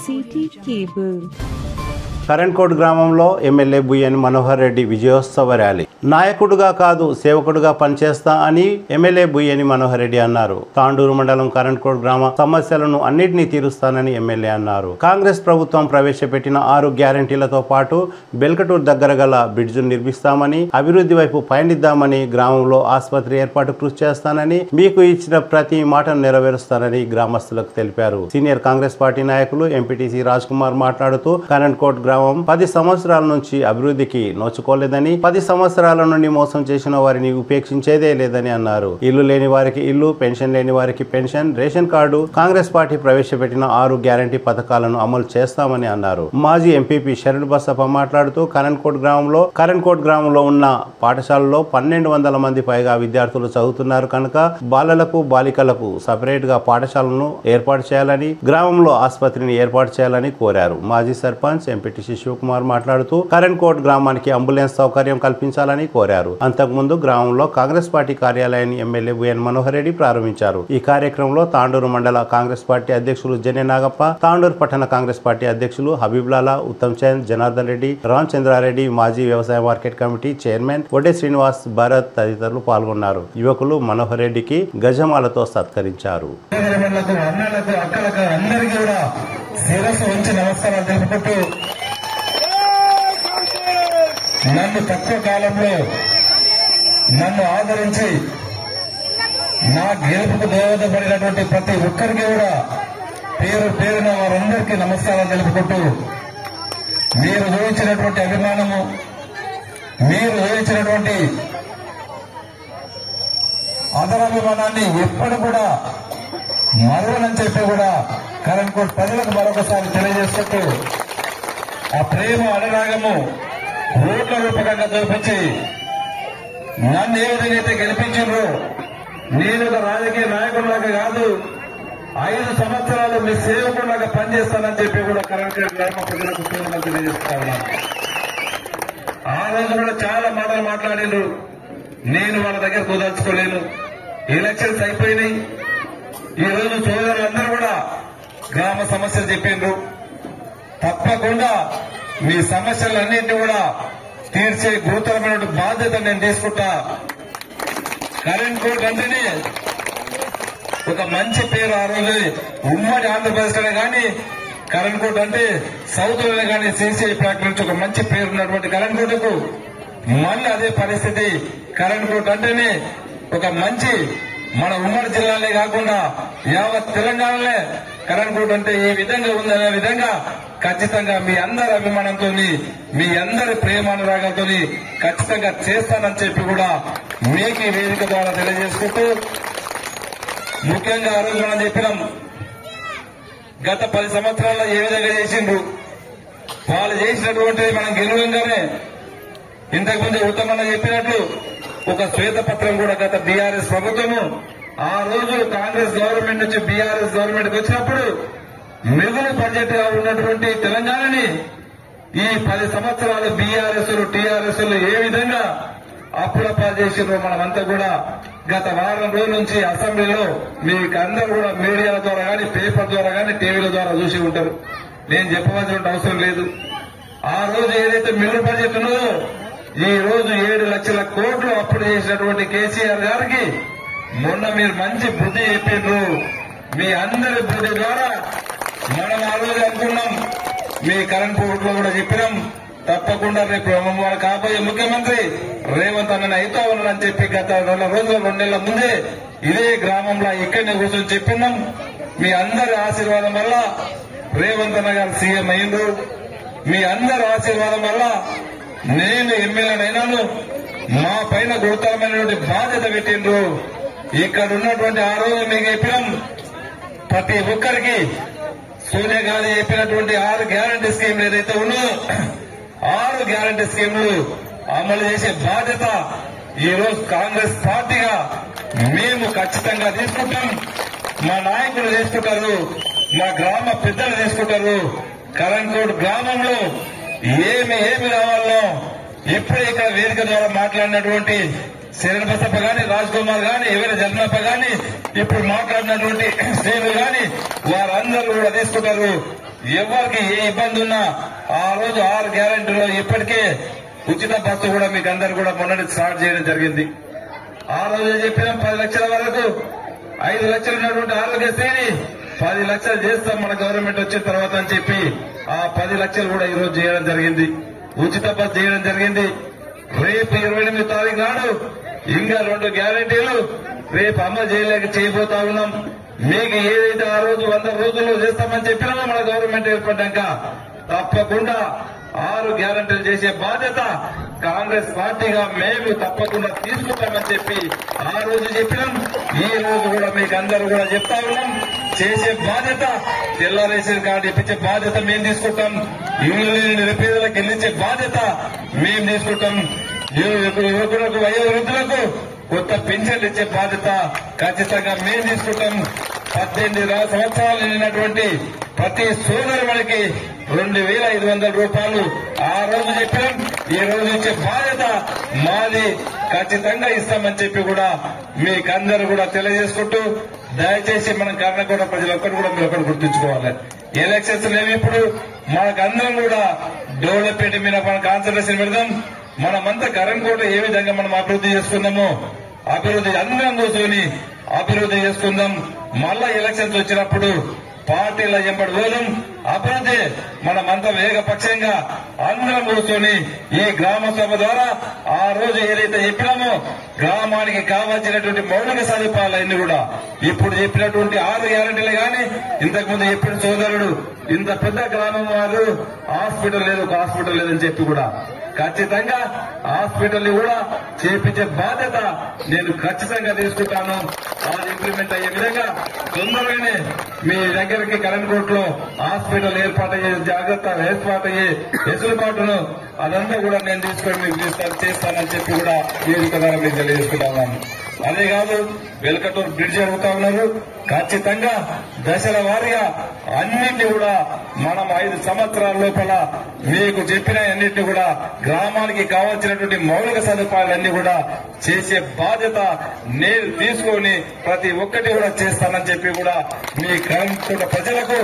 City Cable. Karankote గ్రామంలో MLA Buyyani Manohar Reddy విజయోత్సవ rally. నాయకుడుగా కాదు సేవకుడుగా పనిచేస్తా అని ఎమ్మెల్యే బుయ్యని మనోహర్ రెడ్డి అన్నారు. తాండూరు మండలం కరణ్కోట్ గ్రామ సమస్యలను అన్నింటినీ తీరుస్తానని ఎమ్మెల్యే అన్నారు. కాంగ్రెస్ ప్రభుత్వం ప్రవేశపెట్టిన 6 గ్యారంటీలతో పాటు బెల్కటూర్ దగ్గర గల బ్రిడ్జిను నిర్మిస్తామని, అభివృద్ధి వైపు పయనిద్దామని, గ్రామంలో ఆసుపత్రి ఏర్పాటు కృషి చేస్తానని, మీకు ఇచ్చిన ప్రతి మాటను నెరవేరుస్తానని గ్రామస్తులకు తెలిపారు. సీనియర్ కాంగ్రెస్ పార్టీ నాయకులు ఎంపీటీసీ రాజ్ కుమార్ మాట్లాడుతూ కరణ్కోట్ 10 సంవత్సరాల నుంచి అభివృద్ధికి నోచుకోలేదని, 10 సంవత్సరాల నుండి మోసం చేసిన వారిని ఉపేక్షించేదే లేదని అన్నారు. ఇల్లు లేని వారికి ఇల్లు, పెన్షన్ లేని వారికి pension, ration card, Congress party ప్రవేశపెట్టిన 6 గ్యారంటీ పథకాలను అమలు చేస్తామని అన్నారు. మాజీ ఎంపీపీ శరణ్ బసప్ప మాట్లాడుతూ కరణ్కోట్ గ్రామంలో ఉన్న పాఠశాలలో 1200 మంది పైగా విద్యార్థులు చదువుతున్నారు కనుక బాలలకు బాలికలకు సపరేట్ గా పాఠశాలను ఏర్పాటు చేయాలని, గ్రామంలో ఆసుపత్రిని ఏర్పాటు చేయాలని కోరారు. మాజీ సర్పంచ్ ఎంపీటీసీ శివకుమార్ మాట్లాడుతూ కరణ్కోట్ గ్రామానికి అంబులెన్స్ సౌకర్యం కల్పించాలని కోరారు. అంతకుముందు గ్రామంలో కాంగ్రెస్ పార్టీ కార్యాలయాన్ని ఎమ్మెల్యే బుయ్యని మనోహర్ రెడ్డి ప్రారంభించారు. ఈ కార్యక్రమంలో తాండూరు మండల కాంగ్రెస్ పార్టీ అధ్యక్షులు జెన్నె నాగప్ప, తాండూరు పట్టణ కాంగ్రెస్ పార్టీ అధ్యక్షులు హబీబ్లాలా, ఉత్తమ్ చంద్, జనార్దన్ రెడ్డి, రామచంద్రారెడ్డి, మాజీ వ్యవసాయ market committee chairman Vadde Srinivas, Bharat తదితరులు పాల్గొన్నారు. యువకులు మనోహర్ రెడ్డికి గజమాలతో సత్కరించారు. నన్ను తక్కువ కాలంలో నన్ను ఆదరించి నా గెలుపుకు దోహదపడినటువంటి ప్రతి ఒక్కరికి కూడా పేరు పేరున వారందరికీ నమస్కారాలు తెలుపుకుంటూ, మీరు చూపించినటువంటి అభిమానము, మీరు చూపించినటువంటి ఆదరాభిమానాన్ని ఎప్పుడు కూడా మరవనని చెప్పి కూడా కరణ్కోట్ ప్రజలకు మరొకసారి తెలియజేసుకుంటూ, ఆ ప్రేమ అనురాగము రోడ్ల రూపకంగా చూపించి నన్ను ఏ విధంగా అయితే గెలిపించారో, నేను ఒక రాజకీయ నాయకుడిలాగా కాదు 5 సంవత్సరాలు మీ సేవకుడిలాగా పనిచేస్తానని చెప్పి కూడా కరణ్కోట్ గ్రామ ప్రజలకు సేవలు తెలియజేస్తా ఉన్నాను. ఆ రోజు కూడా చాలా మాటలు మాట్లాడారు. నేను వాళ్ళ దగ్గర కుదర్చుకోలేను. ఎలక్షన్స్ అయిపోయినాయి. ఈ రోజు సోదరులందరూ కూడా గ్రామ సమస్యలు చెప్పిండ్రు. తప్పకుండా మీ సమస్యలన్నింటినీ కూడా తీర్చే గురుతరమైన బాధ్యత నేను తీసుకుంటా. కరణ్కోట్ అంటేనే ఒక మంచి పేరు. ఆ రోజు ఉమ్మడి ఆంధ్రప్రదేశ్ లోనే కానీ కరణ్కోట్ అంటే సౌత్ లోనే కానీ సిసిఐ ఫ్యాక్టరీ నుంచి ఒక మంచి పేరు ఉన్నటువంటి కరణ్కోట్కు మళ్ళీ అదే పరిస్థితి. కరణ్కోట్ అంటేనే ఒక మంచి మన ఉమ్మడి జిల్లాలే కాకుండా యావత్ తెలంగాణలే కరణ్కోట్ అంటే ఏ విధంగా ఉందనే విధంగా ఖచ్చితంగా మీ అందరి అభిమానంతో, మీ అందరి ప్రేమానురాగంతో ఖచ్చితంగా చేస్తానని చెప్పి కూడా మీకు ఈ వేదిక ద్వారా తెలియజేసుకుంటూ, ముఖ్యంగా ఆ రోజు మనం చెప్పినాం గత 10 సంవత్సరాల్లో ఏ విధంగా చేసిండ్రు. వాళ్ళు చేసినటువంటి మనం గెలవంగానే ఇంతకుముందు ఉత్తమన్న చెప్పినట్లు ఒక శ్వేతపత్రం కూడా గత బీఆర్ఎస్ ప్రభుత్వము ఆ రోజు కాంగ్రెస్ గవర్నమెంట్ నుంచి బీఆర్ఎస్ గవర్నమెంట్ వచ్చినప్పుడు మిగులు బడ్జెట్ గా ఉన్నటువంటి తెలంగాణని ఈ 10 సంవత్సరాలు బీఆర్ఎస్ టీఆర్ఎస్ ఏ విధంగా అప్పులపాలు చేసిండ్రో మనమంతా కూడా గత వారం రోజుల నుంచి అసెంబ్లీలో మీకు అందరూ కూడా మీడియాల ద్వారా కానీ, పేపర్ ద్వారా కానీ, టీవీల ద్వారా చూసి ఉంటారు. నేను చెప్పవలసిన అవసరం లేదు. ఆ రోజు ఏదైతే మిగులు బడ్జెట్ ఉన్నదో ఈ రోజు 7 లక్షల కోట్లు అప్పుడు చేసినటువంటి కేసీఆర్ గారికి మొన్న మీరు మంచి బుద్ధి చెప్పిండ్రు. మీ అందరి బుద్ధి ద్వారా మనం ఆ రోజు అనుకున్నాం, మీ కరణ్కోట్ లో కూడా చెప్పినాం, తప్పకుండా రేపు వారు కాబోయే ముఖ్యమంత్రి రేవంత్ అన్న అయితే ఉన్నారని చెప్పి గత 2 రోజులు 2 నెలల ముందే ఇదే గ్రామంలో ఇక్కడనే కూర్చొని చెప్పినాం. మీ అందరి ఆశీర్వాదం వల్ల రేవంత్ అన్న గారు సీఎం అయిండ్రు. మీ అందరి ఆశీర్వాదం వల్ల నేను ఎమ్మెల్యేనైనాను. మా పైన గురుతరమైనటువంటి బాధ్యత పెట్టిండ్రు. ఇక్కడ ఉన్నటువంటి ఆ రోజు మీకు చెప్పినాం, ప్రతి ఒక్కరికి సోనియా గాంధీ చెప్పినటువంటి 6 గ్యారంటీ స్కీమ్లు ఏదైతే ఉన్నాయో 6 గ్యారంటీ స్కీమ్లు అమలు చేసే బాధ్యత ఈ రోజు కాంగ్రెస్ పార్టీగా మేము ఖచ్చితంగా తీసుకుంటాం. మా నాయకులు తీసుకుంటారు, మా గ్రామ పెద్దలు తీసుకుంటారు. కరణ్కోట్ గ్రామంలో ఏమి కావాలో ఇప్పుడే ఇక్కడ వేదిక ద్వారా మాట్లాడినటువంటి శరణ్ బసప్ప గాని, రాజ్ కుమార్ గాని, ఎవరి జగనప్ప గాని, ఇప్పుడు మాట్లాడినటువంటి శ్రేణులు గాని వారందరూ కూడా తీసుకుంటారు. ఎవరికి ఏ ఇబ్బంది ఉన్నా ఆ రోజు 6 గ్యారెంటీలో ఇప్పటికే ఉచిత బస్సు కూడా మీకు అందరు కూడా మొన్నటి స్టార్ట్ చేయడం జరిగింది. ఆ రోజు చెప్పినాం 10 లక్షల వరకు 5 లక్షలు ఉన్నటువంటి ఆరోగ్యశ్రీని 10 లక్షలు చేస్తాం మన గవర్నమెంట్ వచ్చిన తర్వాత అని చెప్పి ఆ 10 లక్షలు కూడా ఈ రోజు చేయడం జరిగింది. ఉచిత బస్సు చేయడం జరిగింది. రేపు 28వ తారీఖు నాడు ఇంకా 2 గ్యారెంటీలు రేపు అమలు చేయబోతా ఉన్నాం. మీకు ఏదైతే ఆ రోజు 100 రోజుల్లో చేస్తామని చెప్పినామో మన గవర్నమెంట్ ఏర్పడ్డాక తప్పకుండా 6 గ్యారెంటీలు చేసే బాధ్యత కాంగ్రెస్ పార్టీగా మేము తప్పకుండా తీసుకుంటామని చెప్పి ఆ రోజు చెప్పినాం. ఈ రోజు కూడా మీకు అందరూ కూడా చెప్తా ఉన్నాం. చేసే బాధ్యత తెల్ల రేషన్ కార్డు ఇప్పించే బాధ్యత మేము తీసుకుంటాం. ఇల్లు లేని నిరుపేదలకు ఇల్లిచ్చే బాధ్యత మేము తీసుకుంటాం. యువకులకు వయోవృద్ధులకు కొత్త పెన్షన్లు ఇచ్చే బాధ్యత ఖచ్చితంగా మేము తీసుకుంటాం. 18 సంవత్సరాలు నిండినటువంటి ప్రతి సోదరుడికి 2,500 రూపాయలు ఆ రోజు చెప్పినాం. ఈ రోజు ఇచ్చే బాధ్యత మాది, ఖచ్చితంగా ఇస్తామని చెప్పి కూడా మీకందరూ కూడా తెలియజేసుకుంటూ దయచేసి మనం కర్ణాటక ప్రజలొక్కరు కూడా మీరు ఒకటి గుర్తుంచుకోవాలి. ఎలక్షన్స్ లేవు. ఇప్పుడు మనకందరం కూడా డెవలప్మెంట్ మీద మనం కాన్సన్ట్రేషన్ పెడదాం. మనమంతా కరణ్కోట ఏ విధంగా మనం అభివృద్ధి చేసుకుందామో అభివృద్ధి అందరం కూర్చొని అభివృద్ధి చేసుకుందాం. మళ్ళా ఎలక్షన్స్ వచ్చినప్పుడు పార్టీల ఎంబడి పోదాం. అభివృద్ధి మనమంతా వేగపక్షంగా అందరం కూర్చొని ఈ గ్రామ సభ ద్వారా ఆ రోజు ఏదైతే చెప్పినామో గ్రామానికి కావాల్సినటువంటి మౌలిక సదుపాయాలన్నీ కూడా ఇప్పుడు చెప్పినటువంటి 6 గ్యారెంటీలు గాని ఇంతకుముందు చెప్పిన సోదరుడు ఇంత పెద్ద గ్రామం వారు హాస్పిటల్ లేదు, ఒక హాస్పిటల్ లేదని చెప్పి కూడా ఖచ్చితంగా హాస్పిటల్ కూడా చేపించే బాధ్యత నేను ఖచ్చితంగా తీసుకుంటాను. అది ఇంప్లిమెంట్ అయ్యే విధంగా తొందరగానే మీ దగ్గరికి కరెంట్కోట్లో హాస్పిటల్ ఏర్పాటయ్యే జాగ్రత్త ఏర్పాటయ్యే వెసులుబాటును అదంతా కూడా నేను తీసుకొని మీకు చేస్తానని చెప్పి కూడా వేదిక ద్వారా మీకు తెలియజేసుకుంటాను. అదే కాదు, వెల్కటూరు బ్రిడ్జ్ జరుగుతా ఉన్నారు. ఖచ్చితంగా దశల వారీగా అన్నింటినీ కూడా మనం 5 సంవత్సరాల లోపల మీకు చెప్పిన అన్నింటినీ కూడా గ్రామానికి కావాల్సినటువంటి మౌలిక సదుపాయాలన్నీ కూడా చేసే బాధ్యత నేను తీసుకొని ప్రతి ఒక్కటి కూడా చేస్తానని చెప్పి కూడా మీ కరెంట్ ప్రజలకు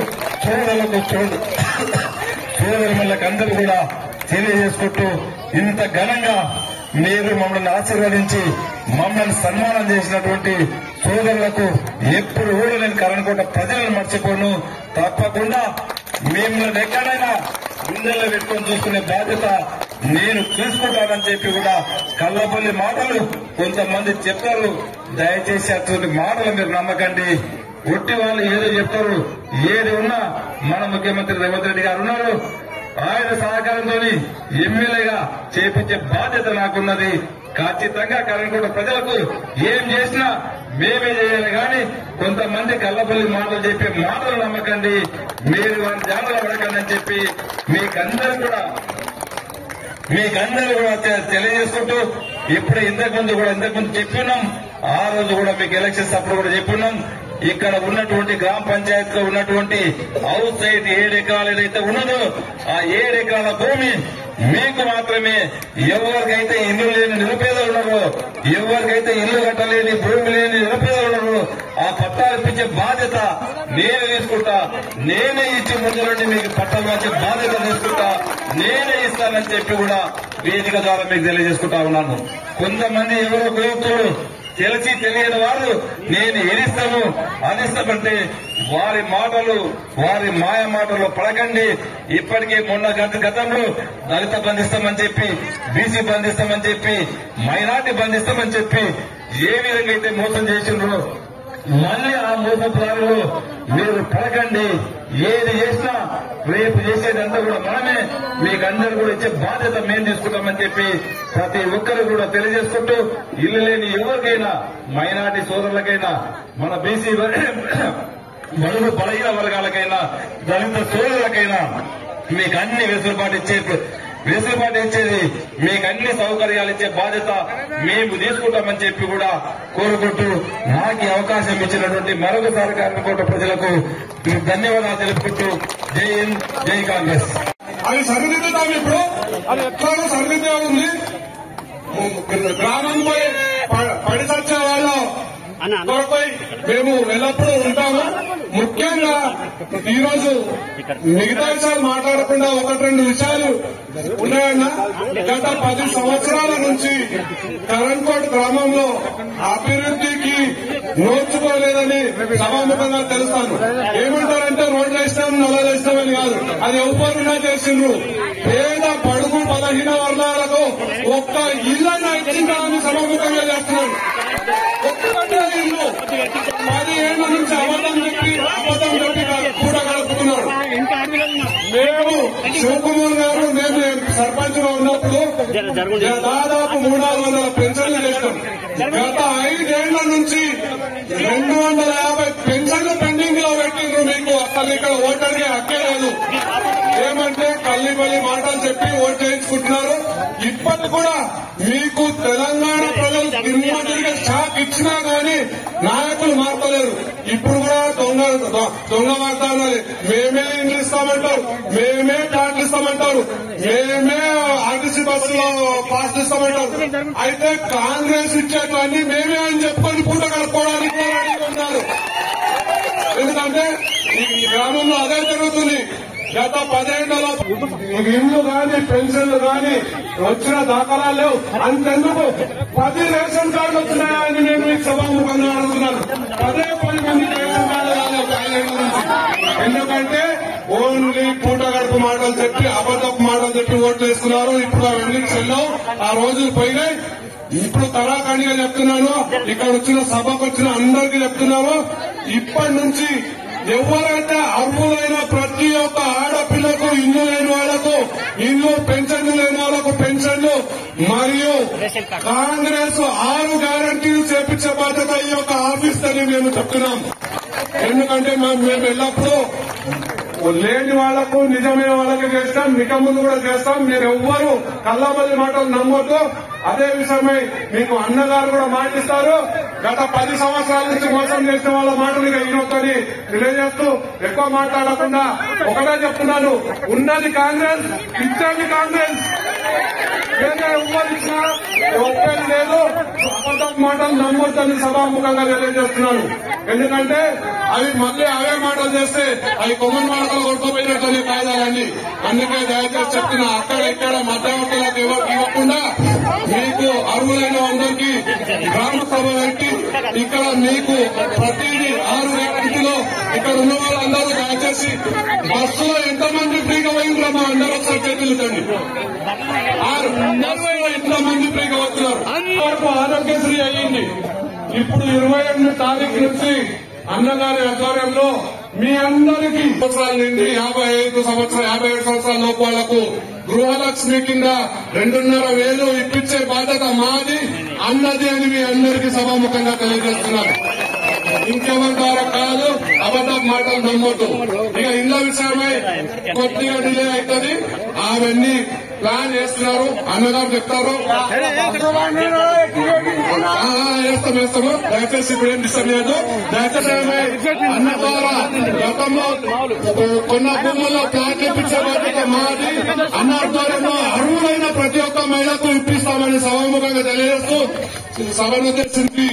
సోదరులకు అందరూ కూడా తెలియజేసుకుంటూ ఇంత ఘనంగా మీరు మమ్మల్ని ఆశీర్వదించి మమ్మల్ని సన్మానం చేసినటువంటి సోదరులకు ఎప్పుడు కూడా నేను కరణకోట ప్రజలను మర్చిపోను. తప్పకుండా మిమ్మల్ని ఎక్కడైనా గుండెల్లో పెట్టుకొని చూసుకునే బాధ్యత నేను తీసుకుంటానని చెప్పి కూడా కల్లపల్లి మాటలు కొంతమంది చెప్తారు. దయచేసి అటువంటి మాటలు మీరు నమ్మకండి. ఒట్టి వాళ్ళు ఏదో చెప్తారు. ఏది ఉన్నా మన ముఖ్యమంత్రి రేవంత్ రెడ్డి గారు ఉన్నారు. ఆయన సహకారంతో ఎమ్మెల్యేగా చేపించే బాధ్యత నాకున్నది. ఖచ్చితంగా కరణకోట ప్రజలకు ఏం చేసినా మేమే చేయాలి కానీ కొంతమంది కల్లపల్లి మాటలు చెప్పే మాటలు నమ్మకండి. మీరు వారి జాగ్రత్త పడకండి అని చెప్పి మీకందరూ కూడా తెలియజేసుకుంటూ ఇప్పుడు ఇంతకుముందు చెప్పున్నాం. ఆ రోజు కూడా మీకు ఎలక్షన్స్ అప్పుడు కూడా చెప్పున్నాం. ఇక్కడ ఉన్నటువంటి గ్రామ పంచాయతీలో ఉన్నటువంటి హౌస్ సైట్ 7 ఎకరాలు ఏదైతే ఉన్నదో ఆ 7 ఎకరాల భూమి మీకు మాత్రమే. ఎవరికైతే ఇల్లు లేని నిరుపేదలు ఉన్నారో, ఎవరికైతే ఇల్లు కట్టలేని భూమి లేని నిరుపేదలు ఉన్నారో ఆ పట్టాలు ఇప్పించే బాధ్యత నేను తీసుకుంటా. నేనే ఇచ్చి ముందు నుండి మీకు పట్టాలు వచ్చే బాధ్యత తీసుకుంటా. నేనే ఇస్తానని చెప్పి కూడా వేదిక ద్వారా మీకు తెలియజేసుకుంటా ఉన్నాను. కొంతమంది ఎవరో ప్రయుక్తులు తెలిసి తెలియని వారు నేను ఎదిస్తాము అదిస్తామంటే వారి మాయ మాటలు పడకండి. ఇప్పటికే మొన్న గతంలో దళిత బంధిస్తామని చెప్పి, బీసీ బంధిస్తామని చెప్పి, మైనార్టీ బంధిస్తామని చెప్పి ఏ విధంగా అయితే మోసం చేసిండ్రో మళ్ళీ ఆ మోసపురాలు మీరు పడకండి. ఏది చేసినా రేపు చేసేదంతా కూడా మనమే. మీకందరూ కూడా ఇచ్చే బాధ్యత మేము తీసుకుంటామని చెప్పి ప్రతి ఒక్కరు కూడా తెలియజేసుకుంటూ ఇల్లు లేని ఎవరికైనా, మైనార్టీ సోదరులకైనా, మన బీసీ బడుగు బలహీన వర్గాలకైనా, దళిత సోదరులకైనా మీకు అన్ని వెసులుబాటు ఇచ్చేది మీకు అన్ని సౌకర్యాలు ఇచ్చే బాధ్యత మేము తీసుకుంటామని చెప్పి కూడా కోరుకుంటూ నాకు అవకాశం ఇచ్చినటువంటి మరొకసారి కరణకోట ప్రజలకు ధన్యవాదాలు తెలుపుకుంటూ జై హింద్, జై కాంగ్రెస్. అది సరిదిద్దుతాం. ఇప్పుడు అది ఎట్లా సరిదిద్దే ఉంది. గ్రామంపై పడి చచ్చే వాళ్ళు కొరకై మేము ఎల్లప్పుడూ ఉంటాము. ముఖ్యంగా ఈరోజు మిగతా విషయాలు మాట్లాడకుండా ఒకటి రెండు విషయాలు ఉన్నాయన్న. గత 10 సంవత్సరాల నుంచి కరణ్కోట్ గ్రామంలో అభివృద్ధికి నోచుకోలేదని సభాముఖంగా తెలుస్తాను. ఏమంటారంటే రోడ్లు వేసినాం నల్లలు వేసినామని కాదు, అది ఎవరున్నా చేసిండ్రు. పేద బడుగు బలహీన వర్గాలకు ఒక్క ఇళ్లను ఇచ్చిందని సభాముఖంగా చేస్తున్నాను. ఒక్కటే ఇల్లు 10 ఏళ్ల నుంచి అబద్ధం చెప్పి కూడా గడుపుతున్నాడు. మేము శివకుమార్ గారు మేము సర్పంచ్ గా ఉన్నప్పుడు దాదాపు 300-400 పెన్షన్లు చేస్తాం. గత 5 ఏళ్ల నుంచి 250 పెన్షన్లు పెండింగ్ లో పెట్టిండ్రు. మీకు అసలు ఇక్కడ ఓటర్కి హక్కే లేదు. ఏమంటే కల్లిపల్లి మాటలు చెప్పి ఓటు చేయించుకుంటున్నారు. ఇప్పటి కూడా మీకు తెలంగాణ ప్రజలు తిరుమతిగా షాక్ ఇచ్చినా గానీ నాయకులు మార్చలేరు. ఇప్పుడు కూడా దొంగ వాగ్దానాలు, మేమే ఇండ్లు ఇస్తామంటారు, మేమే ప్లాట్లు ఇస్తామంటారు, మేమే ఆర్టీసీ బస్సులో పాస్ ఇస్తామంటారు. అయితే కాంగ్రెస్ ఇచ్చేటివన్నీ మేమే అని చెప్పుకొని పూట కలుపుకోవడానికి ఉన్నారు. ఎందుకంటే ఈ గ్రామంలో అదే జరుగుతుంది. గత 10 ఏళ్లలో ఇల్లు గాని పెన్షన్లు గాని వచ్చిన దాఖలాలు లేవు. అంతెందుకు 10 రేషన్ కార్డులు వచ్చినాయని నేను మీకు సభాముఖంగా అడుగుతున్నాను. 10 మంది రేషన్ కార్డులు రాలేదు 5 ఏళ్ల నుంచి. ఎందుకంటే ఓన్లీ పూట గడుపు మాటలు చెప్పి అబద్ధపు మాటలు చెప్పి ఓట్లు వేసుకున్నారు. ఇప్పుడు అవన్నీ చెల్లవు. ఆ రోజులు పోయినాయి. ఇప్పుడు తరాఖండిగా చెప్తున్నాను, ఇక్కడ వచ్చిన సభకు వచ్చిన అందరికీ చెప్తున్నాను, ఇప్పటి నుంచి ఎవరైతే అర్హులైన ప్రతి ఒక్క ఆడపిల్లకు ఇల్లు లేని వాళ్లకు ఇల్లు, పెన్షన్లు లేని వాళ్లకు పెన్షన్లు, మరియు కాంగ్రెస్ 6 గ్యారంటీలు చేపించే బాధ్యత ఈ యొక్క ఆఫీస్ అని మేము చెప్తున్నాం. ఎందుకంటే మేము ఎల్లప్పుడూ లేని వాళ్లకు నిజమైన వాళ్ళకి చేస్తాం, నిక ముందు కూడా చేస్తాం. మీరు ఎవ్వరూ కల్లాబల్లి మాటలు నమ్మొద్దు. అదే విషయమై మీకు అన్నగారు కూడా మాటిస్తారు. గత 10 సంవత్సరాల నుంచి మోసం చేసిన వాళ్ళ మాటలు ఈరోజు తెలియజేస్తూ ఎక్కువ మాట్లాడకుండా ఒకటే చెప్తున్నాను, ఉన్నది కాంగ్రెస్, ఇచ్చేది కాంగ్రెస్. ఎవ్వరు ఇచ్చినా ఒప్పేది లేదు. అబద్ధపు మాటలు నమ్మొద్దని సభాముఖంగా తెలియజేస్తున్నాను. ఎందుకంటే అవి మళ్ళీ అవే మాటలు చేస్తే అవి కొమ్మన్ మాటలు కొట్టుకుపోయినట్టు కాదాలని. అందుకే దయచేసి చెప్తున్నా, అక్కడ ఇక్కడ మధ్యవర్తులకు ఇవ్వకుండా మీకు అర్హులైన అందరికీ గ్రామ సభ పెట్టి ఇక్కడ మీకు ప్రతిదీ 6 గ్యారెంటీలో ఇక్కడ ఉన్న వాళ్ళందరూ దయచేసి బస్సులో ఎంతమంది ఫ్రీగా పోయిండ్రమ్మా అందరూ ఒకసారి చేతులు తండి. 6 బస్సులో ఎంతమంది ఫ్రీగా వస్తున్నారు. ఆరోగ్యశ్రీ అయ్యింది. ఇప్పుడు 28 తారీఖు నుంచి అన్నగారి ఆధ్వర్యంలో మీ అందరికీ సంవత్సరాల నుండి 57 సంవత్సరాల లోపు వాళ్లకు గృహలక్ష్మి కింద 2,500 ఇప్పించే బాధ్యత మాది అన్నది అని మీ అందరికీ సభాముఖంగా తెలియజేస్తున్నారు. ఇంకెవరి ద్వారా కాదు, అబద్ధపు మాటలు నమ్మొద్దు. ఇక ఇళ్ల విషయమై కొద్దిగా డిలే అవుతుంది. అవన్నీ ప్లాన్ చేస్తున్నారు, అన్నగారు చెప్తారు. వేస్తాము. దయచేసి ఇప్పుడు ఏం డిస్టర్బ్ చేయదు. దయచేసి అన్న ద్వారా గతంలో కొన్న భూముల్లో ప్లాట్లు ఇప్పించే బాధ్యత మాది. అన్న ఆధ్వర్యంలో అర్హులైన ప్రతి ఒక్క మహిళకు ఇప్పిస్తామని సభాముఖంగా తెలియజేస్తూ సభను ఉద్దేశించి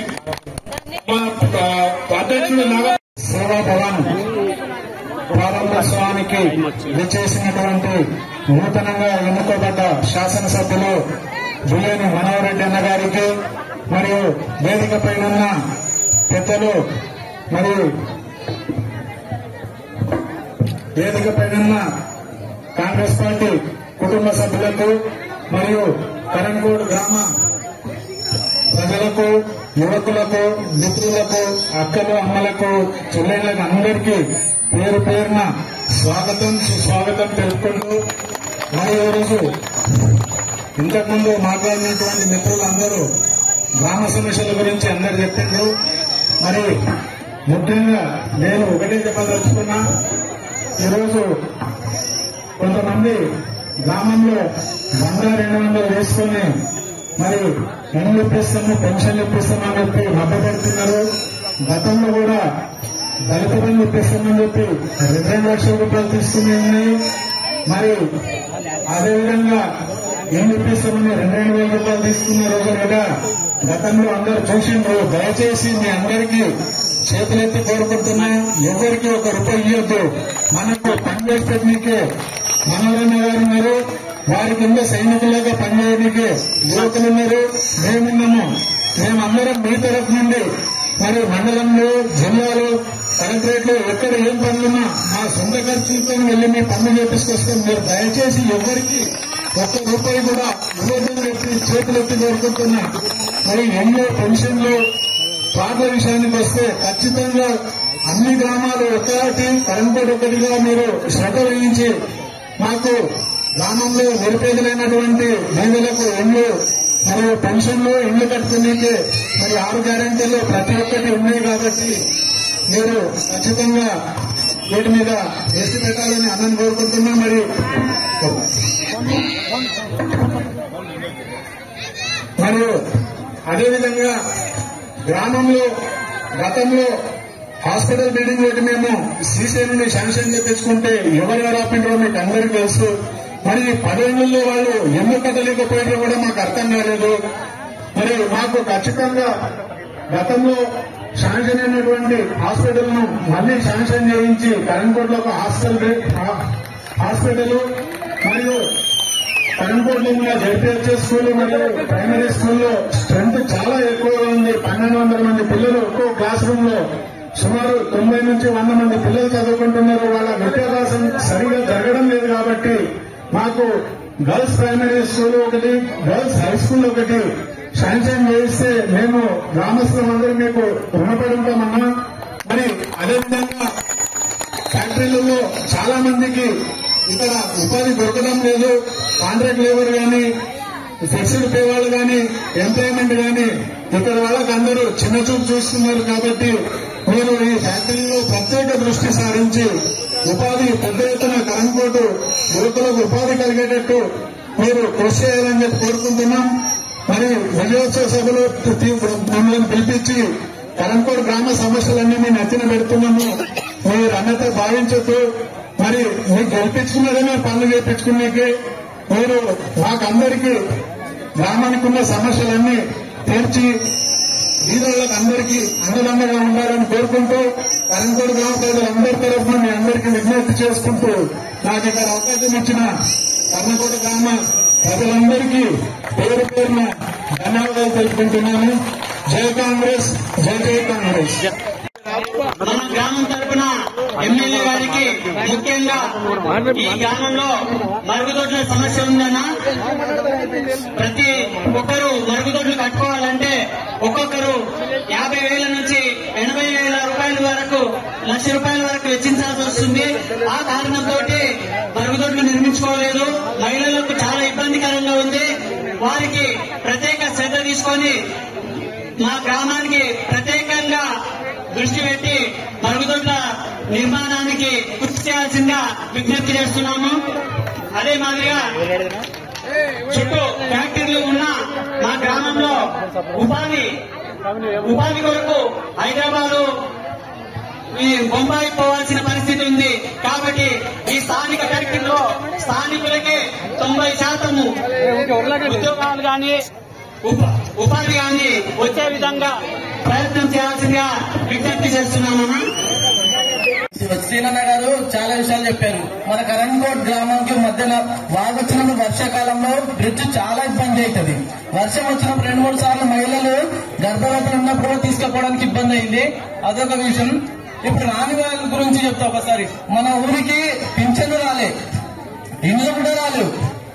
అధ్యక్షుడు సేవా భవన్ ప్రారంభోత్సవానికి విచ్చేసినటువంటి నూతనంగా ఎన్నుకోబడ్డ శాసనసభ్యులు బుయ్యేని మనోహర్ రెడ్డి అన్న గారికి, మరియు వేదికపై ఉన్న పెద్దలు మరియు వేదికపై ఉన్న కాంగ్రెస్ పార్టీ కుటుంబ సభ్యులకు మరియు కరణ్కోట్ గ్రామ ప్రజలకు, యువకులకు, మిత్రులకు, అక్కలు, అమ్మలకు, చెల్లెళ్లకు అందరికీ పేరు పేరున స్వాగతం, సుస్వాగతం తెలుపుకుంటూ, మరి ఈరోజు ఇంతకుముందు మాట్లాడినటువంటి మిత్రులందరూ గ్రామ సమస్యల గురించి అందరు చెప్పిండ్రు. మరి ముఖ్యంగా నేను ఒకటే చెప్పదలుచుకున్నా, ఈరోజు కొంతమంది గ్రామంలో 100-200 వేసుకొని మరి ఇల్లు ఇప్పిస్తాము, పెన్షన్లు ఇప్పిస్తామని చెప్పి మభ్యపెడుతున్నారు. గతంలో కూడా దళిత బంధు ఇప్పిస్తామని చెప్పి 2 లక్షల రూపాయలు తీసుకుని ఉన్నాయి. మరి అదేవిధంగా ఇల్లు ఇప్పిస్తామని 2,000 రూపాయలు తీసుకున్న రోజు కూడా గతంలో అందరూ చూసిండ్రు. దయచేసి మీ అందరికీ చేతులెత్తి కోరుకుంటున్నా, ఎవరికి ఒక రూపాయి ఇవ్వద్దు. మనకు పనిచేసేందుకే మనోరన్న గారు ఉన్నారు, వారి కింద సైనికులుగా పనిచేయడానికి యువకులు ఉన్నారు, మేమున్నాము. మేమందరం మీ తరఫు నుండి మరి మండలంలో, జిల్లాలో, కలెక్టరేట్లో ఎక్కడ ఏం పనులున్నా మా సొంత ఖర్చులతో వెళ్లి మీ పనులు చేపించుకొస్తాం. మీరు దయచేసి ఎవరికి ఒక్క రూపాయి కూడా ఇవ్వద్దని చెప్పి చేతులెత్తి కోరుకుంటున్నా. మరి ఎన్నో పెన్షన్లు పాటల విషయానికి వస్తే ఖచ్చితంగా అన్ని గ్రామాలు ఒకటి కరెంట్ ఒకటిగా మీరు శ్రద్ధ వహించి మాకు గ్రామంలో నిరుపేదలైనటువంటి మహిళలకు ఇళ్లు మరియు పెన్షన్లు ఇళ్లు కట్టుకునేకే మరి 6 గ్యారెంటీలు ప్రతి ఒక్కటి ఉన్నాయి కాబట్టి మీరు ఖచ్చితంగా వీటి మీద దృష్టి పెట్టాలని అన్నని కోరుకుంటున్నా. మరియు అదేవిధంగా గ్రామంలో గతంలో హాస్పిటల్ బిల్డింగ్ ఒకటి మేము సీసీ నుండి శాంక్షన్ చేపించుకుంటే ఎవరెవరు ఆపిండ్రో మీకు అందరికీ తెలుసు. మరి 10 ఏళ్లలో వాళ్ళు ఎందుకు కట్టలేకపోయినా కూడా మాకు అర్థం కాలేదు. మరి మాకు ఖచ్చితంగా గతంలో శాంక్షన్ అయినటువంటి హాస్పిటల్ ను మళ్లీ శాంక్షన్ చేయించి కరెంట్కోట్లో ఒక హాస్పిటల్ మరియు కరెంట్కోట్లో ఉన్న జెడ్పీహెచ్ఎస్ స్కూల్ మరియు ప్రైమరీ స్కూల్లో స్ట్రెంత్ చాలా ఎక్కువగా ఉంది. 1200 మంది పిల్లలు ఒక్కో క్లాస్ రూమ్ లో సుమారు 90 నుంచి 100 మంది పిల్లలు చదువుకుంటున్నారు. వాళ్ళ విద్యాభ్యాసం సరిగా జరగడం లేదు కాబట్టి మాకు గర్ల్స్ ప్రైమరీ స్కూల్ ఒకటి, గర్ల్స్ హై స్కూల్ ఒకటి శాంక్షన్ చేయిస్తే మేము గ్రామస్తులందరూ మీకు రుణపడి ఉంటామన్నా. మరి అదేవిధంగా ఫ్యాక్టరీలలో చాలా మందికి ఇక్కడ ఉపాధి దొరకడం లేదు. కాంట్రాక్ట్ లేబర్ గాని, ఫిక్స్డ్ పే వాళ్ళు గాని, ఎంప్లాయ్మెంట్ గాని ఇక్కడ వాళ్ళకి అందరూ చిన్న చూపు చూస్తున్నారు. కాబట్టి మీరు ఈ ఫ్యాక్టరీలో ప్రత్యేక దృష్టి సారించి ఉపాధి పెద్ద ఎత్తున కరెంట్కోటు యువకులకు ఉపాధి కలిగేటట్టు మీరు కృషి చేయాలని చెప్పి కోరుకుంటున్నాం. మరి విజయోత్సవ సభలో మమ్మల్ని పిలిపించి కరెంట్కోటు గ్రామ సమస్యలన్నీ మేము ఎత్తిన పెడుతున్నాము. మీరు అన్నతో భావించద్దు. మరి మీకు గెలిపించుకున్నదనే పనులు చేయించుకునేకి మీరు మాకందరికీ గ్రామానికి ఉన్న సమస్యలన్నీ తీర్చి వీధులకు అందరికీ అండదండగా ఉండాలని కోరుకుంటూ కరెంట్కోటు గ్రామ ప్రజలందరి తరఫున మీ అందరికీ విజ్ఞప్తి చేసుకుంటూ నాకు ఇక్కడ అవకాశం ఇచ్చిన కర్ణకోట గ్రామ ప్రజలందరికీ పేరు పేరున ధన్యవాదాలు తెలుపుకుంటున్నాను. జై కాంగ్రెస్, జై జై కాంగ్రెస్. మన గ్రామం తరఫున ఎమ్మెల్యే గారికి ముఖ్యంగా ఈ గ్రామంలో మరుగుదొడ్ల సమస్య ఉందన్నా. ప్రతి ఒక్కరు మరుగుదొడ్లు కట్టుకోవాలంటే ఒక్కొక్కరు 50,000 నుంచి 80,000 రూపాయల వరకు, ₹1,00,000 వరకు వెచ్చించాల్సి వస్తుంది. ఆ కారణంతో మరుగుదొడ్లు నిర్మించుకోలేదు. మహిళలకు చాలా ఇబ్బందికరంగా ఉంది. వారికి ప్రత్యేక శ్రద్ధ తీసుకొని మా గ్రామానికి ప్రత్యేకంగా దృష్టి పెట్టి మరుగుదొడ్ల నిర్మాణానికి కృషి చేయాల్సిందిగా విజ్ఞప్తి చేస్తున్నాము. అదే మాదిరిగా చుట్టూ ఫ్యాక్టరీలు ఉన్న మా గ్రామంలో ఉపాధి కొరకు హైదరాబాదు, బొంబాయి పోవాల్సిన పరిస్థితి ఉంది. కాబట్టి ఈ స్థానిక ఫ్యాక్టరీలో స్థానికులకే 90% ఉద్యోగాలు కానీ ఉపాధి కానీ వచ్చే విధంగా ప్రయత్నం చేయాల్సిందిగా విజ్ఞప్తి చేస్తున్నామన్నా. శ్రీనన్న గారు చాలా విషయాలు చెప్పారు. మన కరెంట్కోట్ గ్రామానికి మధ్యన వాగొచ్చినప్పుడు వర్షాకాలంలో బ్రిడ్జ్ చాలా ఇబ్బంది అవుతుంది. వర్షం వచ్చినప్పుడు 2-3 సార్లు మహిళలు గర్భవతులు ఉన్నప్పుడు తీసుకుపోవడానికి ఇబ్బంది అయింది. అదొక విషయం. ఇప్పుడు రాని వాళ్ళ గురించి చెప్తా ఒకసారి. మన ఊరికి పింఛన్లు రాలే, ఇండ్లు కూడా రాలేవు,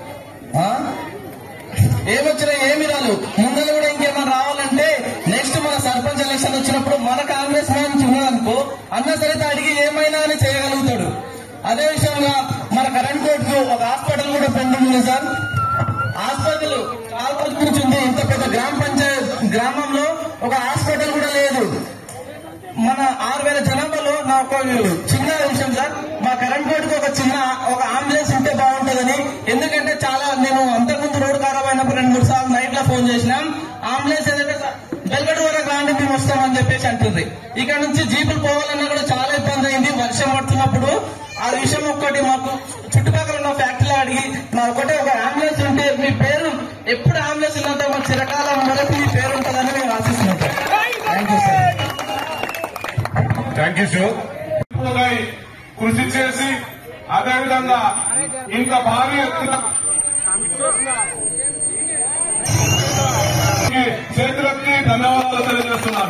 ఏమొచ్చినా ఏమి రాలు. ముందర కూడా ఇంకేమైనా రావాలంటే నెక్స్ట్ మన సర్పంచ్ ఎలక్షన్ వచ్చినప్పుడు మన కాంగ్రెస్ నుంచి ఉన్నదనుకో అన్న సరే అడిగి ఏమైనా అని చేయగలుగుతాడు. అదే విషయంగా మన కరెంట్కోట్కు ఒక హాస్పిటల్ కూడా పెండింగ్ ఉంది సార్. హాస్పిటల్ చాలా రోజుల నుంచి ఉంది. ఇంత పెద్ద గ్రామంలో ఒక హాస్పిటల్ కూడా లేదు. మన 6,000 జనాభాలో నా ఒక చిన్న విషయం సార్, మా కరెంట్కోట్కు ఒక అంబులెన్స్ ఉంటే బాగుంటుందని. ఎందుకంటే చాలా నేను అంతకుముందు రోడ్డు ఖరాబ్ అయినప్పుడు 2-3 సార్లు నైట్ లో ఫోన్ చేసినాం. అంబులెన్స్ ఏదైతే బెల్గడ్ వరకు రాండి మేము వస్తామని చెప్పేసి అంటుంది. ఇక్కడ నుంచి జీపులు పోవాలన్నా కూడా చాలా ఇబ్బంది అయింది వర్షం పడుతున్నప్పుడు. ఆ విషయం ఒక్కటి మాకు చుట్టుపక్కల ఉన్న ఫ్యాక్టరీలో అడిగి మా ఒకటే ఒక అంబులెన్స్ ఉంటే మీ పేరు ఎప్పుడు అంబులెన్స్ ఉన్నంత చిరకాలం వరకు మీ పేరు ఉంటుందని కృషి చేసి అదేవిధంగా ఇంత భారీ ఎత్తున చేతులకి ధన్యవాదాలు తెలియజేస్తున్నాను.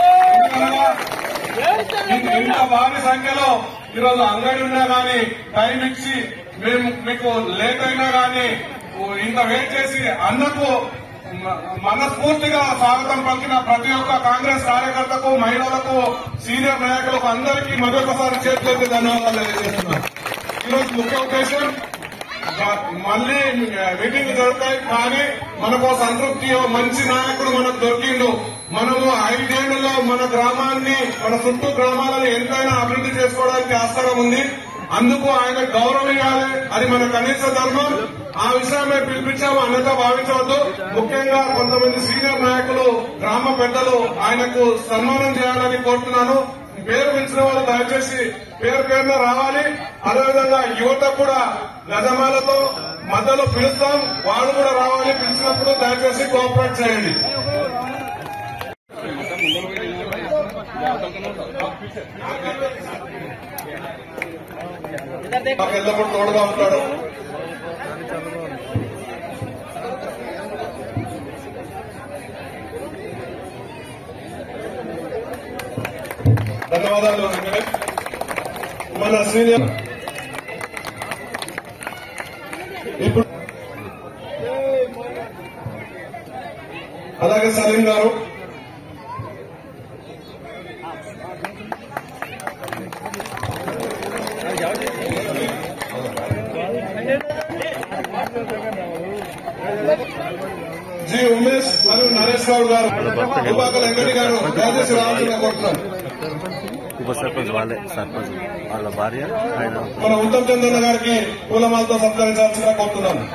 ఇంత భారీ సంఖ్యలో ఈరోజు అంగడి ఉన్నా గానీ టైం ఇచ్చి మేము మీకు లేట్ అయినా గానీ ఇంత వెయిట్ చేసి అన్నకు మనస్ఫూర్తిగా స్వాగతం పలికిన ప్రతి ఒక్క కాంగ్రెస్ కార్యకర్తకు, మహిళలకు, సీనియర్ నాయకులకు అందరికీ మరొకసారి చేతులెత్తి ధన్యవాదాలు తెలియజేస్తున్నాను. ఈరోజు ముఖ్య ఉద్దేశం మళ్లీ మీటింగ్ జరుగుతాయి కానీ మనకు సంతృప్తి మంచి నాయకుడు మనకు దొరికిండు. మనము 5 ఏళ్లలో మన గ్రామాన్ని, మన చుట్టూ గ్రామాలను ఎంతైనా అభివృద్ధి చేసుకోవడానికి ఆస్కారం ఉంది. అందుకు ఆయన గౌరవం ఇవ్వాలి, అది మన కనీస ధర్మం. ఆ విషయమే పిలిపించాము, అన్నతో భావించవద్దు. ముఖ్యంగా కొంతమంది సీనియర్ నాయకులు, గ్రామ పెద్దలు ఆయనకు సన్మానం చేయాలని కోరుతున్నాను. పేరు పిలిచిన వాళ్ళు దయచేసి పేరున రావాలి. అదేవిధంగా యువత కూడా గజమాలతో మధ్యలో పిలుస్తాం, వాళ్ళు కూడా రావాలి. పిలిచినప్పుడు దయచేసి కోఆపరేట్ చేయండి. ఎల్లప్పుడు తోడుగా ఉంటాడు. ధన్యవాదాలు. మన సీనియర్ ఇప్పుడు అలాగే సలీం గారు, జి ఉమేష్ మరియు నరేష్ గౌడ్ గారు, విభాగ వెంకటి గారు దయచేసి రావాల్సిందిగా కోరుతున్నాను. ఉప సర్పంచ్ వాళ్ళే, సర్పంచ్ వాళ్ళ భార్య ఆయన మన ఉత్తమ్ చంద్రన్న గారికి పూలమాలతో సత్కరించాల్సిందిగా కోరుతున్నాను.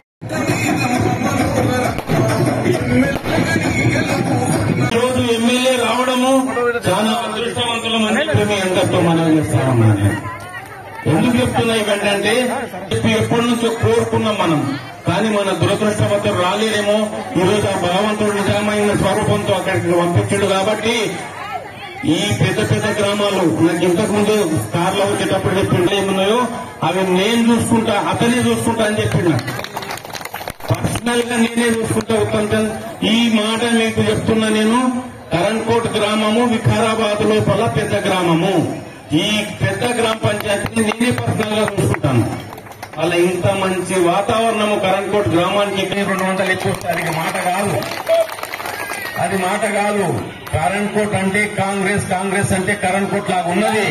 ఈరోజు ఎమ్మెల్యే రావడము చాలా అదృష్టవంతులమని మీ అందరితో మనం చేస్తా ఉన్నాను. ఎందుకు చెప్తున్నా ఇవేంటంటే ఎప్పటి నుంచో కోరుకున్నాం మనం, కానీ మన దురదృష్టవంతులు రాలేదేమో. ఈరోజు ఆ భగవంతుడు నిజమైన స్వరూపంతో అక్కడికి పంపించాడు. కాబట్టి ఈ పెద్ద పెద్ద గ్రామాలు నాకు ఇంతకు ముందు కార్లో వచ్చేటప్పుడు చెప్పిండు, ఏమున్నాయో అవి నేను చూసుకుంటా, అతనే చూసుకుంటా అని చెప్పిండు. పర్సనల్ గా నేనే చూసుకుంటా ఉత్తమ్. ఈ మాట మీకు చెప్తున్నా నేను. కరణ్కోట్ గ్రామము వికారాబాద్ లోపల పెద్ద గ్రామము. ఈ పెద్ద గ్రామ పంచాయతీని నేనే పర్సనల్ గా చూసుకుంటాను. అలా ఇంత మంచి వాతావరణము కరణ్కోట్ గ్రామానికి 200 ఎక్కువ అది మాట కాదు, అది మాట కాదు. కరణ్కోట్ అంటే కాంగ్రెస్, కాంగ్రెస్ అంటే కరణ్కోట్ లాగా ఉన్నది.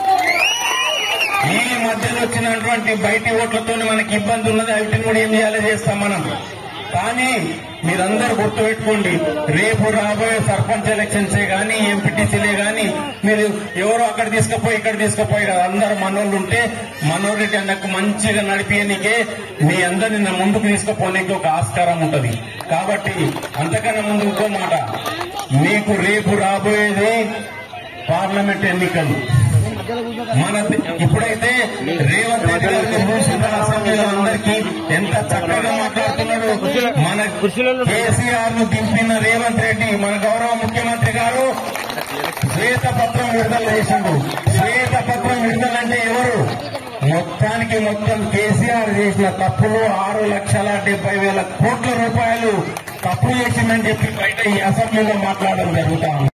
ఈ మధ్యలో వచ్చినటువంటి బయటి ఓట్లతో మనకి ఇబ్బంది ఉన్నది. వాటిని కూడా ఏం చేయాలో చేస్తాం మనం. కానీ మీరందరూ గుర్తుపెట్టుకోండి, రేపు రాబోయే సర్పంచ్ ఎలక్షన్సే గానీ, ఎంపీటీసీలే గానీ మీరు ఎవరో అక్కడ తీసుకుపోయి ఇక్కడ తీసుకుపోయి కదా, అందరు మనోళ్ళు ఉంటే మనోరెడ్డి అన్నకు మంచిగా నడిపేయనికే మీ అందరిని ముందుకు తీసుకుపోనీకి ఒక ఆస్కారం ఉంటది. కాబట్టి అంతకన్నా ముందు ఇంకో మాట, మీకు రేపు రాబోయేది పార్లమెంట్ ఎన్నికలు. మన ఇప్పుడైతే రేవంత్ రెడ్డి గారిని చూసిన అసెంబ్లీలో అందరికీ ఎంత చక్కగా మాట్లాడుతున్నాడు. మన కేసీఆర్ ను దింపిన రేవంత్ రెడ్డి, మన గౌరవ ముఖ్యమంత్రి గారు శ్వేతపత్రం విడుదల చేసిండు. శ్వేతపత్రం విడుదలంటే ఎవరు? మొత్తానికి మొత్తం కేసీఆర్ చేసిన తప్పులు 6,70,000 కోట్ల రూపాయలు తప్పు చేసిందని చెప్పి బయట ఈ అసెంబ్లీలో మాట్లాడడం జరుగుతా ఉంది.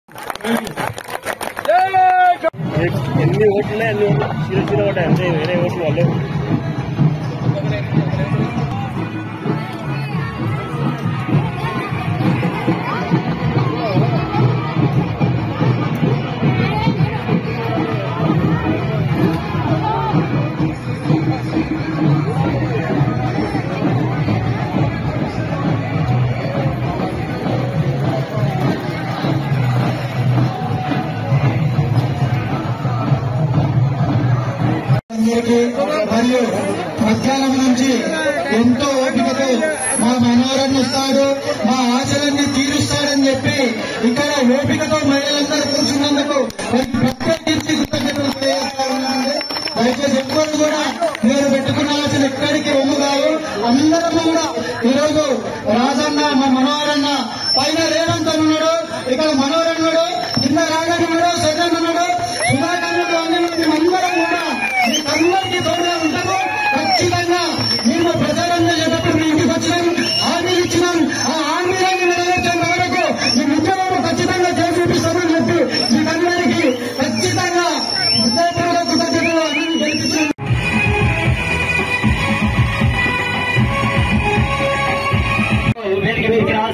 ఎన్ని ఓట్లే అన్ని చిన్న ఓటే అంటే వేరే ఓట్లు వాళ్ళే. మరియు మధ్యాహ్నం నుంచి ఎంతో ఓపికతో మా మనోహరాన్ని ఇస్తాడు, మా ఆశలన్నీ తీరుస్తాడని చెప్పి ఇక్కడ ఓపికతో మహిళలందరూ కూర్చున్నందుకు ప్రత్యేకించి కృతజ్ఞతలు తెలియజేస్తా ఉన్నానండి. దయచేసి ఎప్పుడు కూడా మీరు పెట్టుకున్న ఆశలు ఎక్కడికి కాదు. అందరం కూడా ఈరోజు రాజన్న, మా మనోహరన్న పైన రేవంత్ ఉన్నాడు, ఇక్కడ మనోహరన్నాడు, కింద రాఘవన్నాడు, శరణ్ ఉన్నాడు, సుధాకర్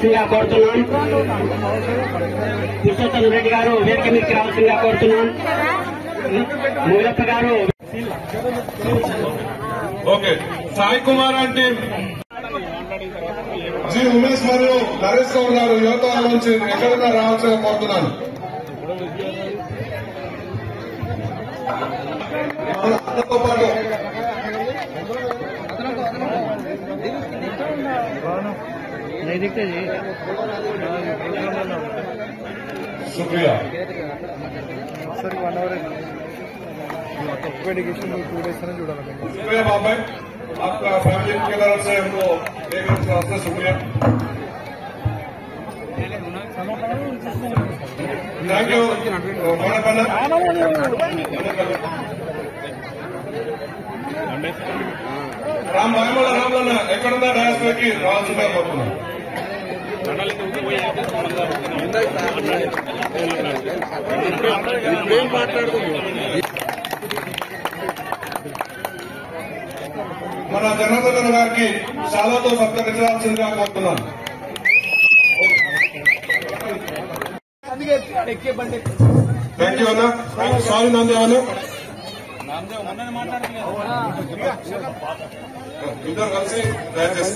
రావాల్సిందిగా కోరుతున్నాం. పురుషోత్తమ రెడ్డి గారు వేదిక మీదకి రావాల్సిందిగా కోరుతున్నాం. ముగిరప్ప గారు. ఓకే, సాయి కుమార్ అంటే జి ఉమేష్ మరియు నరేష్ గౌడ్ గారు యువత నుంచి ఎక్కడైనా రావాల్సిందిగా కోరుతున్నాను. అందరితో పాటు शुक्रिया शुक्रिया बाबा, आपका फैमिली की तरफ से हमको एक तरफ से शुक्रिया, थैंक यू. రామ్ భాయమల రామ్లన్న ఎక్కడున్నా రాష్ట్రానికి రావాల్సిందిగా కోరుతున్నాం. మన జనార్దన్ గారికి శాలతో సత్కరించాల్సిందిగా కోరుతున్నాను. థ్యాంక్ యూ అన్న. సారీ నాందేవన్న, ఇద్దరు కలిసి దయచేసి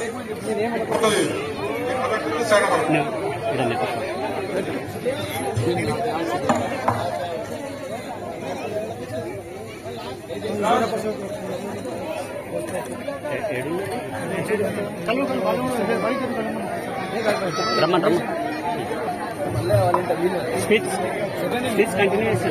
రమ్మన్ స్పీచ్ కంటిన్యూషన్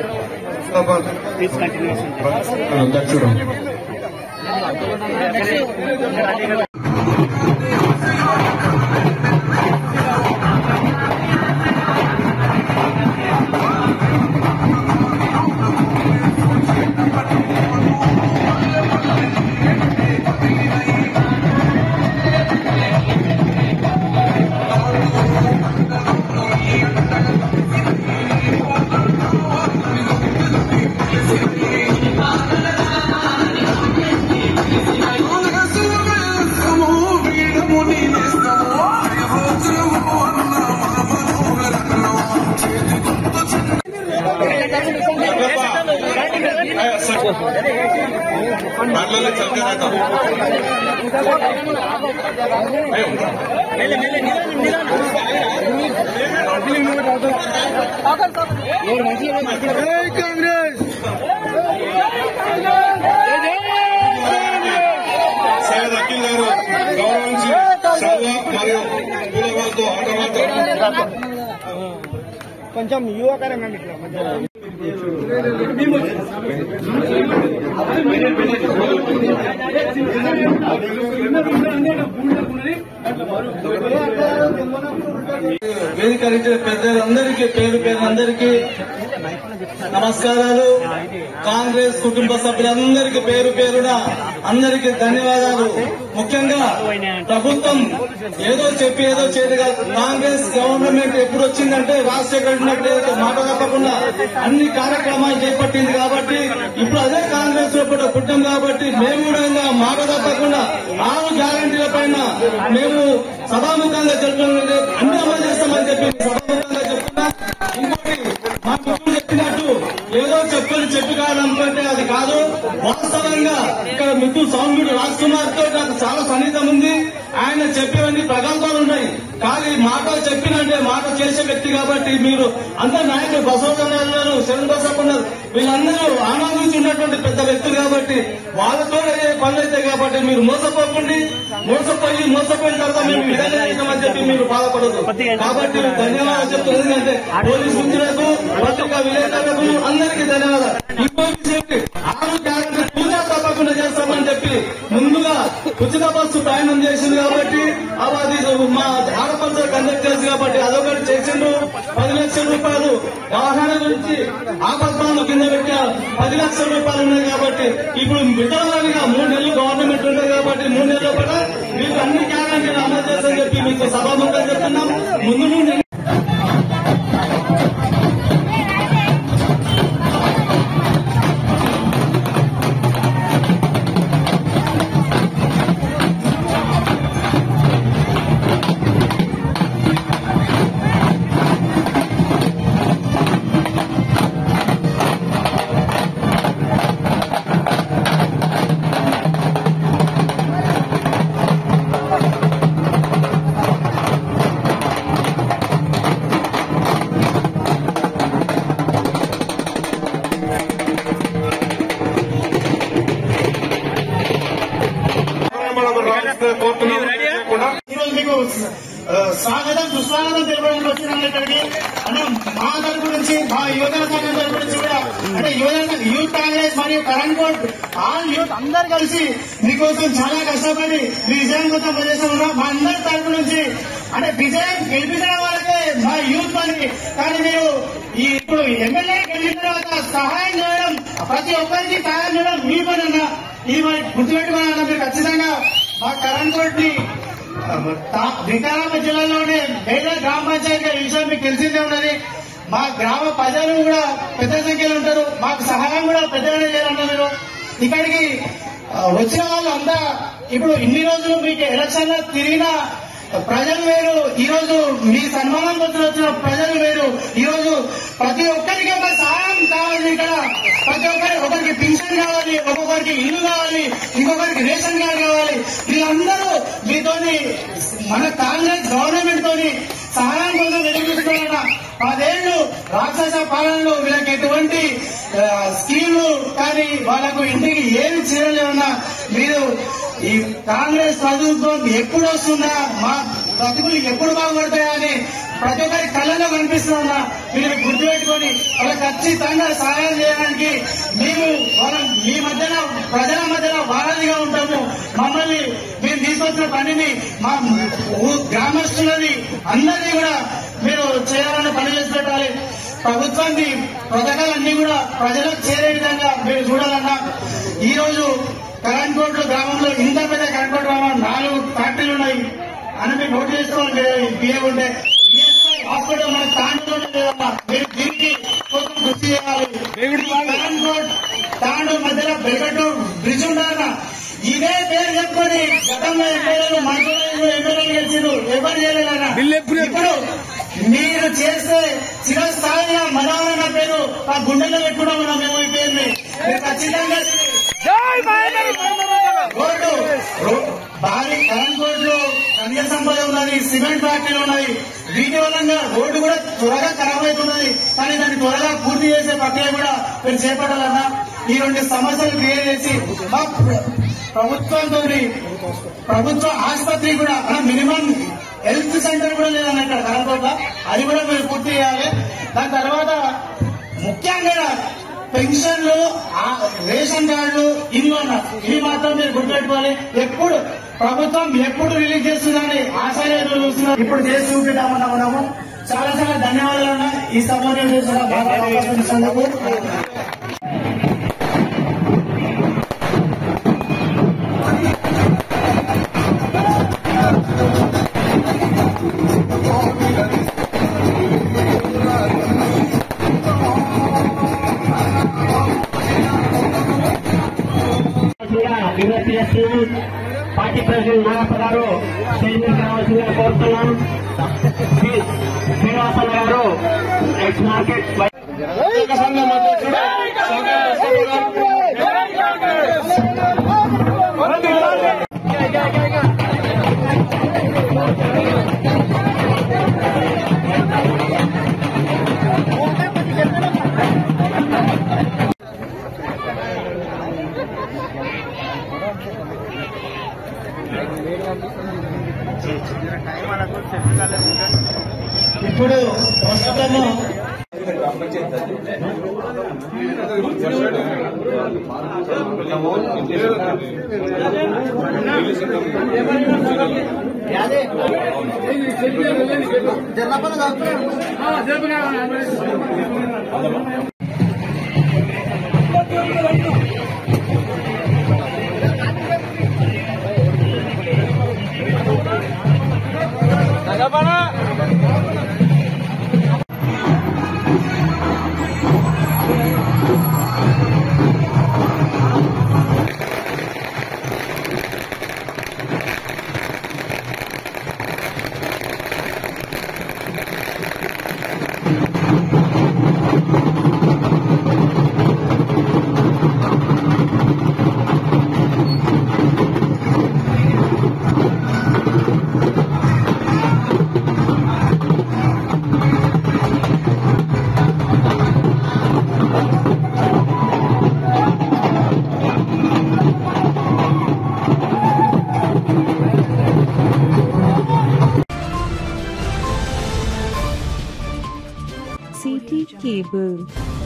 కాంగ్రెస్ సయ్యద్ అఖిల్ గారు గౌరవించి సల్వా మరియు పూలవాతో ఆటవాతో కొంచెం యువకరంగా వేదికరించిన పెద్దలందరికీ పేరు పేరులందరికీ నమస్కారాలు. కాంగ్రెస్ కుటుంబ సభ్యులందరికీ పేరు పేరున అందరికీ ధన్యవాదాలు. ముఖ్యంగా ప్రభుత్వం ఏదో చెప్పి ఏదో చేయదు. కాంగ్రెస్ గవర్నమెంట్ ఎప్పుడు వచ్చిందంటే రాజశేఖర్ మాట తప్పకుండా అన్ని కార్యక్రమాలు చేపట్టింది కాబట్టి ఇప్పుడు అదే కాంగ్రెస్ లో పుట్టాం కాబట్టి మేము కూడా మాట తప్పకుండా 6 గ్యారంటీల పైన మేము సభాముఖంగా చెప్పిన అన్ని అమలు చేస్తామని చెప్పి సభాముఖంగా చెప్తున్నా. ఇంకోటి మా కుటుంబం చెప్పినట్టు ఏదో చెప్పి కాదనుకుంటే అది కాదు. వాస్తవంగా ఇక్కడ మిత్రుడు సౌమ్యుడు రాజ్ కుమార్ తో నాకు చాలా సన్నిహితం ఉంది. ఆయన చెప్పేవన్నీ ప్రగల్భాలు ఉన్నాయి. కానీ మాట చెప్పినంటే మాట చేసే వ్యక్తి కాబట్టి మీరు అందరు నాయకులు బసవన్నారు, శరణ్ బసవన్నారు, వీళ్ళందరూ ఆనందించున్నటువంటి పెద్ద వ్యక్తులు కాబట్టి వాళ్ళతో పనులు అయితే కాబట్టి మీరు మోసపోయిన తర్వాత మేము విధంగా చేసామని చెప్పి మీరు బాధపడదు. కాబట్టి ధన్యవాదాలు చెప్తున్నారు. ఎందుకంటే పోలీసు మిత్రులకు, పత్రికా విలేకరులకు అందరికీ ధన్యవాదాలు. ఇంకోటి 6 గ్యారెంటీ పూజా తప్పకుండా చేస్తామని చెప్పి ముందుగా ఉచిత బస్సు ప్రయాణం చేసింది కాబట్టి అది మా ఆడపడుచు కండక్ట్ చేసి కాబట్టి అదొకటి చేసిండు. 10 లక్షల రూపాయలు వాహనాల గురించి ఆపత్తాలను కింద పెట్టా 10 లక్షల రూపాయలు ఉన్నాయి కాబట్టి ఇప్పుడు విధానాలుగా 3 నెలలు గవర్నమెంట్ ఉంటుంది కాబట్టి 3 నెలల కూడా మీకు అన్ని గ్యారెంటీలు అమలు చేస్తామని చెప్పి మీకు సభాముఖంగా చెప్తున్నాం. ముందు స్వాగతం సుస్వాగతం తెలపడానికి వచ్చినాం ఇక్కడికి. అంటే మా తరపు నుంచి మా యువజన సంఘం తరపు నుంచి కూడా అంటే యూత్ కాంగ్రెస్ మరియు కరెంట్ కోర్ట్ ఆల్ యూత్ అందరు కలిసి మీకోసం చాలా కష్టపడి మీ విజయం కోసం పనిచేస్తూ ఉన్నాం. మా అందరి తరపు నుంచి అంటే విజయం గెలిపించడం వరకే మా యూత్ పని. కానీ మీరు ఇప్పుడు ఎమ్మెల్యే గెలిచిన తర్వాత సహాయం చేయడం ప్రతి ఒక్కరికి సహాయం చేయడం మీ పని అన్న. ఇది మరి గుర్తుపెట్టుకోవాలన్నా మీరు ఖచ్చితంగా మా కరెంట్ కోర్ట్ ని వికారాబాద్ జిల్లాలోనే వేరే గ్రామ పంచాయతీ విషయం మీకు తెలిసిందే ఉన్నది. మా గ్రామ ప్రజలు కూడా పెద్ద సంఖ్యలో ఉంటారు. మాకు సహాయం కూడా పెద్దగానే చేయాలన్నారు. మీరు ఇక్కడికి వచ్చిన వాళ్ళు అంతా ఇప్పుడు ఇన్ని రోజులు మీకు ఎలక్షన్ లో తిరిగిన ప్రజలు వేరు, ఈ రోజు మీ సన్మానం కోసం వచ్చిన ప్రజలు వేరు. ఈ రోజు ప్రతి ఒక్కరికి ఒక సహాయం కావాలి. ఇక్కడ ప్రతి ఒకరికి పింఛన్ కావాలి, ఒక్కొక్కరికి ఇల్లు కావాలి, ఇంకొకరికి రేషన్ కార్డు కావాలి. వీళ్ళందరూ మీతోని మన కాంగ్రెస్ గవర్నమెంట్ తోని సహాయం కోసం ఎదుర్కొంటున్నా. 10 ఏళ్లు రాక్షస పాలనలో వీళ్ళకి ఎటువంటి స్కీమ్లు కానీ వాళ్ళకు ఇంటికి ఏమి చేయలేమన్నా మీరు ఈ కాంగ్రెస్ ప్రభుత్వం ఎప్పుడు వస్తుందా, మా బతుకులు ఎప్పుడు బాగుపడతాయా అని ప్రతి ఒక్కరి కళ్ళలో కనిపిస్తుందా మీరు గుర్తుపెట్టుకొని వాళ్ళకి ఖచ్చితంగా సహాయం చేయడానికి మేము మీ మధ్యన ప్రజల మధ్యన వారధిగా ఉంటాము. మమ్మల్ని మేము తీసుకొచ్చిన పనిని మా గ్రామస్తులని అందరినీ కూడా మీరు చేయాలని పని చేసి పెట్టాలి. ప్రభుత్వాన్ని పథకాలన్నీ కూడా ప్రజలకు చేరే విధంగా మీరు చూడాలన్నా. ఈ రోజు కరెంట్ కోర్టు గ్రామంలో ఇంత పెద్ద కరెంట్ కోర్టు గ్రామం 4 ఫ్యాక్టరీలు ఉన్నాయి అని మీరు నోట్ చేసుకోవాలి. బియ్యం ఉంటే హాస్పిటల్ మన తాండూలోనే లేదన్నా. మీరు దీనికి కోసం కృషి చేయాలి. కరెంట్ కోర్టు తాండూ మధ్యలో బెల్గటూరు బ్రిడ్జ్ ఉండాలన్నా. ఇదే పేరు చెప్పుకొని గతంలో ఎమ్మెల్యేలు మంత్రులు ఎమ్మెల్యేలు గెలిచారు, ఎవరు చేయలేదన్నా. ఇప్పుడు మీరు చేస్తే చిరస్థాయిగా మనోహరణ పేరు ఆ గుండెల్లో పెట్టుకున్నాం మనం. మేము ఈ పేరుని ఖచ్చితంగా రోడ్డు భారీ కరెంట్ రోడ్లు ఖనిజ సంపద ఉన్నది, సిమెంట్ ఫ్యాక్టరీలు ఉన్నాయి. వీటి వల్ల రోడ్డు కూడా త్వరగా ఖరాబ్ అవుతున్నది. కానీ దాన్ని త్వరగా పూర్తి చేసే ప్రక్రియ కూడా మీరు చేపట్టాలన్నా. ఈ 2 సమస్యలు క్లియర్ చేసి మా ప్రభుత్వంతో ప్రభుత్వ ఆసుపత్రి కూడా మినిమం హెల్త్ సెంటర్ కూడా లేదన్న ఇక్కడ కరెంట్, అది కూడా మీరు పూర్తి చేయాలి. దాని తర్వాత ముఖ్యంగా పెన్షన్లు, రేషన్ కార్డులు, ఇల్లు అన్నారు. ఇవి మాత్రం మీరు గుర్తుపెట్టుకోవాలి. ఎప్పుడు ప్రభుత్వం ఎప్పుడు రిలీజ్ చేస్తుందని ఆశగా చూస్తున్నారు. ఇప్పుడు చేసి చూపిద్దామన్నా మనము. చాలా చాలా ధన్యవాదాలు. ఈ సమావేశం చేసినందుకు విజ్ఞప్తి చేస్తున్నాం. పార్టీ ప్రెసిడెంట్ నాగప్ప గారు స్టేజ్ మీద రావాల్సిందిగా కోరుతున్నాం. శ్రీనివాసన్ గారు ఎక్స్ మార్కెట్ ఇప్పుడు ప్రస్తుతము News.